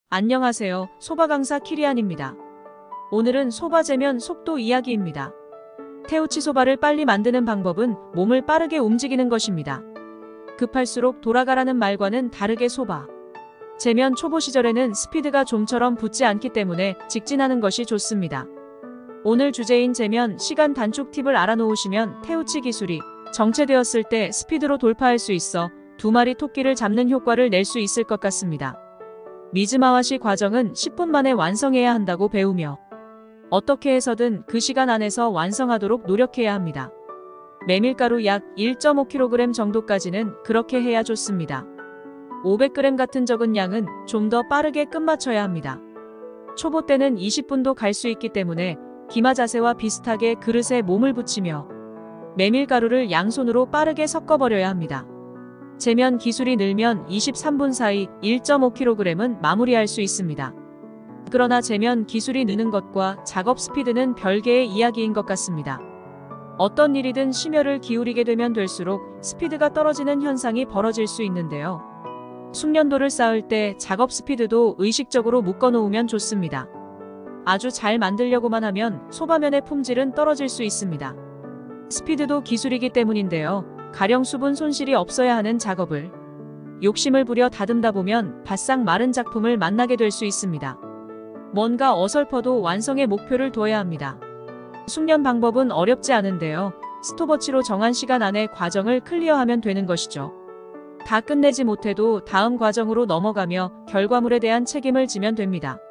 안녕하세요. 소바 강사 키리안입니다. 오늘은 소바 재면 속도 이야기입니다. 테우치 소바를 빨리 만드는 방법은 몸을 빠르게 움직이는 것입니다. 급할수록 돌아가라는 말과는 다르게 소바 재면 초보 시절에는 스피드가 좀처럼 붙지 않기 때문에 직진하는 것이 좋습니다. 오늘 주제인 재면 시간 단축 팁을 알아놓으시면 테우치 기술이 정체되었을 때 스피드로 돌파할 수 있어 두 마리 토끼를 잡는 효과를 낼 수 있을 것 같습니다. 미즈마와시 과정은 10분 만에 완성해야 한다고 배우며 어떻게 해서든 그 시간 안에서 완성하도록 노력해야 합니다. 메밀가루 약 1.5kg 정도까지는 그렇게 해야 좋습니다. 500g 같은 적은 양은 좀 더 빠르게 끝마쳐야 합니다. 초보 때는 20분도 갈 수 있기 때문에 기마 자세와 비슷하게 그릇에 몸을 붙이며 메밀가루를 양손으로 빠르게 섞어버려야 합니다. 재면 기술이 늘면 23분 사이 1.5kg은 마무리할 수 있습니다. 그러나 재면 기술이 느는 것과 작업 스피드는 별개의 이야기인 것 같습니다. 어떤 일이든 심혈을 기울이게 되면 될수록 스피드가 떨어지는 현상이 벌어질 수 있는데요. 숙련도를 쌓을 때 작업 스피드도 의식적으로 묶어놓으면 좋습니다. 아주 잘 만들려고만 하면 소바면의 품질은 떨어질 수 있습니다. 스피드도 기술이기 때문인데요. 가령 수분 손실이 없어야 하는 작업을 욕심을 부려 다듬다 보면 바싹 마른 작품을 만나게 될 수 있습니다. 뭔가 어설퍼도 완성의 목표를 둬야 합니다. 숙련 방법은 어렵지 않은데요. 스톱워치로 정한 시간 안에 과정을 클리어하면 되는 것이죠. 다 끝내지 못해도 다음 과정으로 넘어가며 결과물에 대한 책임을 지면 됩니다.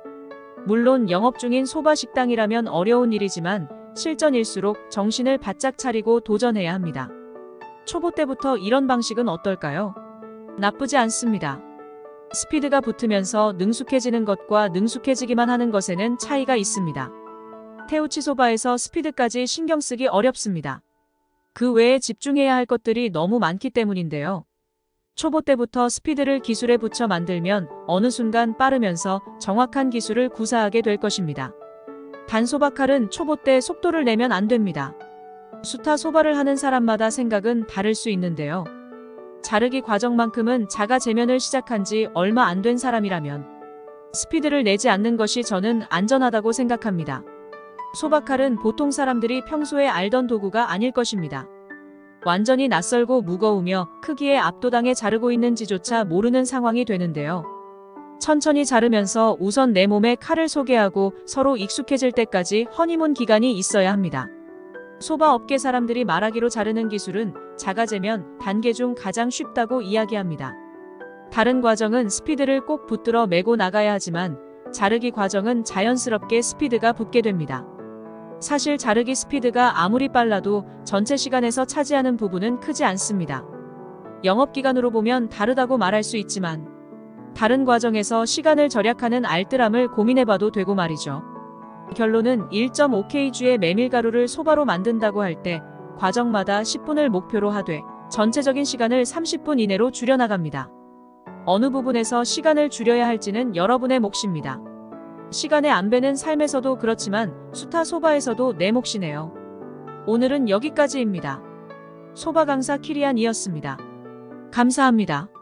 물론 영업 중인 소바 식당이라면 어려운 일이지만 실전일수록 정신을 바짝 차리고 도전해야 합니다. 초보 때부터 이런 방식은 어떨까요? 나쁘지 않습니다. 스피드가 붙으면서 능숙해지는 것과 능숙해지기만 하는 것에는 차이가 있습니다. 테우치 소바에서 스피드까지 신경 쓰기 어렵습니다. 그 외에 집중해야 할 것들이 너무 많기 때문인데요. 초보 때부터 스피드를 기술에 붙여 만들면 어느 순간 빠르면서 정확한 기술을 구사하게 될 것입니다. 단소바 칼은 초보 때 속도를 내면 안 됩니다. 수타 소바를 하는 사람마다 생각은 다를 수 있는데요. 자르기 과정만큼은 자가 재면을 시작한 지 얼마 안 된 사람이라면 스피드를 내지 않는 것이 저는 안전하다고 생각합니다. 소바칼은 보통 사람들이 평소에 알던 도구가 아닐 것입니다. 완전히 낯설고 무거우며 크기에 압도당해 자르고 있는지조차 모르는 상황이 되는데요. 천천히 자르면서 우선 내 몸에 칼을 소개하고 서로 익숙해질 때까지 허니문 기간이 있어야 합니다. 소바 업계 사람들이 말하기로 자르는 기술은 자가재면 단계 중 가장 쉽다고 이야기합니다. 다른 과정은 스피드를 꼭 붙들어 메고 나가야 하지만 자르기 과정은 자연스럽게 스피드가 붙게 됩니다. 사실 자르기 스피드가 아무리 빨라도 전체 시간에서 차지하는 부분은 크지 않습니다. 영업기간으로 보면 다르다고 말할 수 있지만 다른 과정에서 시간을 절약하는 알뜰함을 고민해봐도 되고 말이죠. 결론은 1.5kg의 메밀가루를 소바로 만든다고 할 때 과정마다 10분을 목표로 하되 전체적인 시간을 30분 이내로 줄여나갑니다. 어느 부분에서 시간을 줄여야 할지는 여러분의 몫입니다. 시간의 안배는 삶에서도 그렇지만 수타 소바에서도 내 몫이네요. 오늘은 여기까지입니다. 소바 강사 키리안이었습니다. 감사합니다.